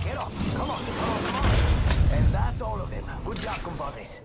Get up. Come on, come on, come on. And that's all of them. Good job, compadres.